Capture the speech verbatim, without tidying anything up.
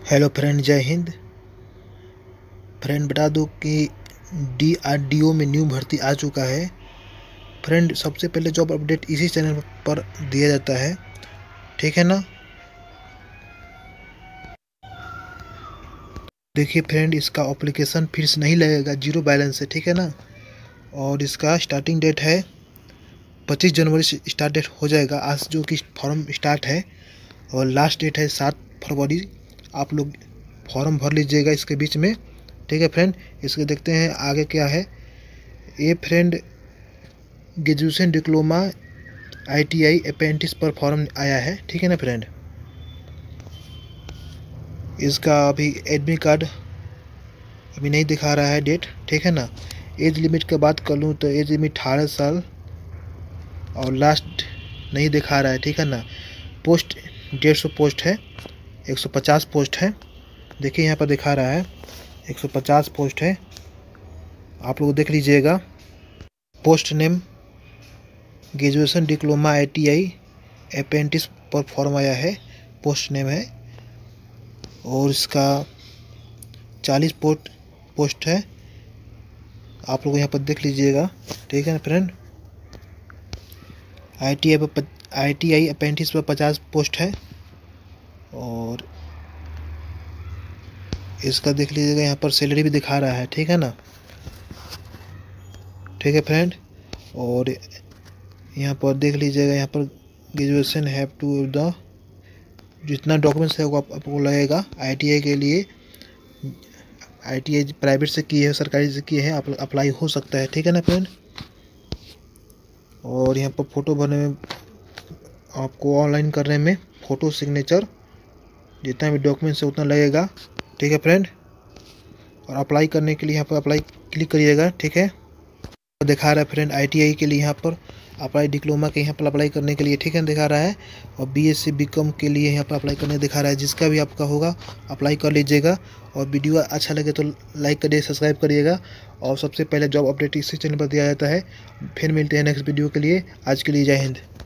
Hello friend, जय Hind. Friend बता दूं कि डी आर डी ओ में न्यू भर्ती आ चुका है। फ्रेंड सबसे पहले जॉब अपडेट इसी चैनल पर दिया जाता है, ठीक है ना। देखिए फ्रेंड, इसका एप्लीकेशन फीस नहीं लगेगा, जीरो बैलेंस है, ठीक है ना। और इसका स्टार्टिंग डेट है पच्चीस जनवरी से स्टार्ट डेट हो जाएगा आज जो कि फॉर्म स्टार्ट है, और लास्ट डेट है सात फरवरी। आप लोग फॉर्म भर लीजिएगा इसके बीच में, ठीक है फ्रेंड। इसके देखते हैं आगे क्या है। ये friend graduation diploma ITI apprentice पर फॉर्म आया है, ठीक है ना फ्रेंड। इसका अभी एडमिट कार्ड अभी नहीं दिखा रहा है डेट, ठीक है ना। एज लिमिट की बात कर लूँ तो एज लिमिट अठारह साल और लास्ट नहीं दिखा रहा है, ठीक है ना। पोस्ट डेढ़ सौ पोस्ट है, एक सौ पचास पोस्ट है। देखिए यहाँ पर दिखा रहा है एक सौ पचास पोस्ट है, आप लोग देख लीजिएगा। Post name graduation diploma ITI apprentice पर फॉर्म आया है, पोस्ट नेम है। और इसका चालीस पोस्ट पोस्ट है, आप लोग यहाँ पर देख लीजिएगा, ठीक है ना फ्रेंड। आईटीआई पर आईटीआई अप्रेंटिस पर पचास पोस्ट है, और इसका देख लीजिएगा यहाँ पर सैलरी भी दिखा रहा है, ठीक है ना, ठीक है फ्रेंड। और यहाँ पर देख लीजिएगा, यहाँ पर ग्रेजुएशन हैव टू द जितना डॉक्यूमेंट्स है वो आप, आपको लगेगा। आईटीआई के लिए आईटीआई प्राइवेट से किए है, सरकारी से किए हैं, आप अप्लाई हो सकता है, ठीक है ना फ्रेंड। और यहाँ पर फ़ोटो भरने में आपको ऑनलाइन करने में फ़ोटो सिग्नेचर जितना भी डॉक्यूमेंट्स है उतना लगेगा, ठीक है फ्रेंड। और अप्लाई करने के लिए यहाँ पर अप्लाई क्लिक करिएगा, ठीक है। दिखा रहा है फ्रेंड आईटीआई के लिए यहाँ पर अप्लाई, डिप्लोमा के यहाँ पर अप्लाई करने के लिए, ठीक है, दिखा रहा है। और बीएससी बीकॉम के लिए यहाँ पर अप्लाई करने दिखा रहा है। जिसका भी आपका होगा अप्लाई कर लीजिएगा। और वीडियो अच्छा लगे तो लाइक करिए, सब्सक्राइब करिएगा। और सबसे पहले जॉब अपडेट इसी चैनल पर दिया जाता है। फिर मिलते हैं नेक्स्ट वीडियो के लिए। आज के लिए जय हिंद।